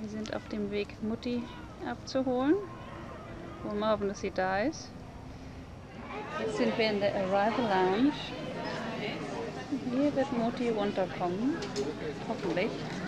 Wir sind auf dem Weg, Mutti abzuholen. Wollen wir hoffen, dass sie da ist. Jetzt sind wir in der Arrival Lounge. Hier wird Mutti runterkommen. Hoffentlich.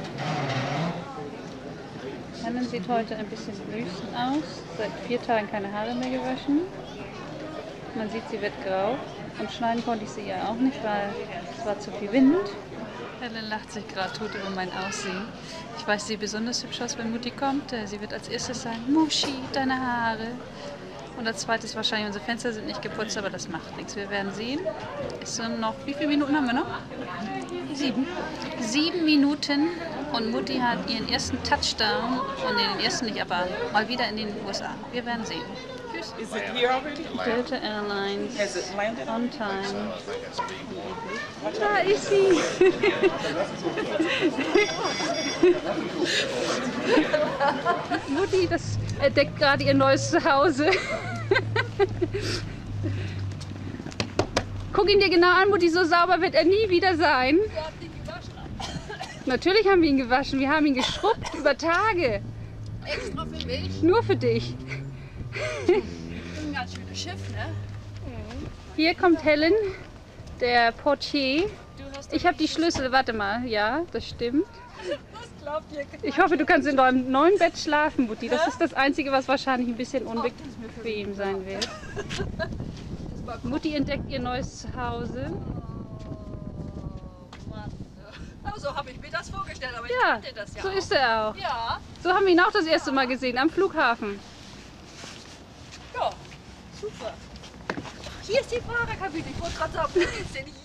Helen sieht heute ein bisschen wüsten aus. Seit 4 Tagen keine Haare mehr gewaschen. Man sieht, sie wird grau. Und schneiden konnte ich sie ja auch nicht, weil es war zu viel Wind. Helen lacht sich gerade tot über mein Aussehen. Ich weiß, sie sieht besonders hübsch aus, wenn Mutti kommt. Sie wird als erstes sagen, Muschi, deine Haare. Und als zweites wahrscheinlich, unsere Fenster sind nicht geputzt, aber das macht nichts. Wir werden sehen. Es sind noch, wie viele Minuten haben wir noch? 7. 7 Minuten und Mutti hat ihren ersten Touchdown. Und den ersten nicht, aber mal wieder in den USA. Wir werden sehen. Tschüss. Is it here already? Delta Airlines. Has it landed? On time. Da ist sie. Mutti, das entdeckt gerade ihr neues Zuhause. Guck ihn dir genau an, Mutti, so sauber wird er nie wieder sein. Wir haben ihn gewaschen. Natürlich haben wir ihn gewaschen, wir haben ihn geschrubbt über Tage. Extra für mich. Nur für dich. Ein ganz schönes Schiff, ne? Hier kommt Helen, der Portier. Du hast Ich habe die Schlüssel, warte mal, ja, das stimmt. das glaubt ihr. Ich hoffe, du kannst in deinem neuen Bett schlafen, Mutti. Das ist das Einzige, was wahrscheinlich ein bisschen unbequem sein wird. Mutti entdeckt ihr neues Zuhause. Oh Mann. So habe ich mir das vorgestellt, aber ich Ja, kannte das ja so auch. ist er auch. Ja, So haben wir ihn auch das erste Mal gesehen, am Flughafen. ja, super. Hier ist die Fahrerkabine. Ich wollte gerade sagen, wo ist denn